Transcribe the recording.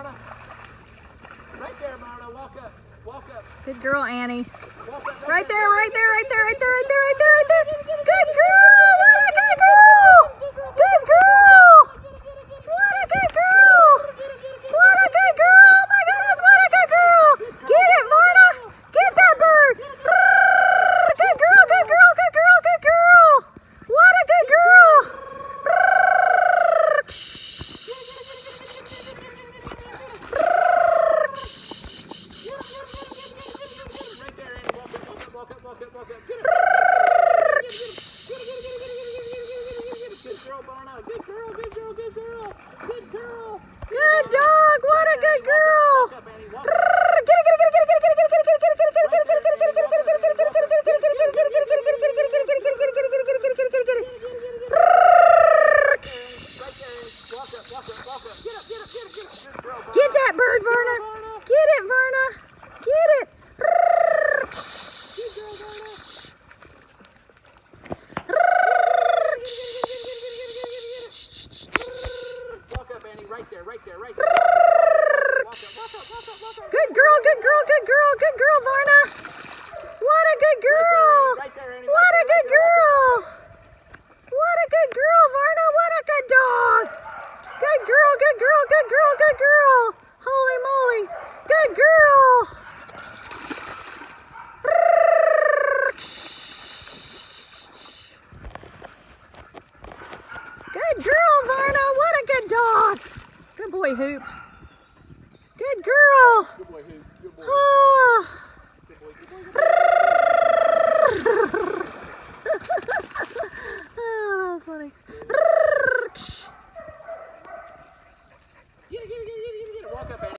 Varna. Right there, Varna. Walk up. Walk up. Good girl, Annie. Walk up. Right there, right there, right there, right there, right there, right there, right there. Good girl! What a good girl! Good girl! What a good girl! What a good girl! Oh my goodness, what a good girl! Get it, Varna! Get that bird! Good girl, good girl, good girl, good girl! What a good girl! Walk up. Get it. Good girl, Varna. Good girl. Good girl. Good dog! What a good girl! Walk up, Annie. Walk up. Get that bird, Varna! Get it, Varna! Get it! Walk up, Annie. Right there. Walk up. Good girl, Varna! What a good girl! Right there, Annie. What a good girl! What a good girl, Varna! What a good dog! Good girl! Holy moly! Good girl! Good girl, Varna! What a good dog! Good boy, Hoop. Good girl! Good boy, Hoop. Good boy. Oh. Oh, that was funny. Get it. Walk up, Annie.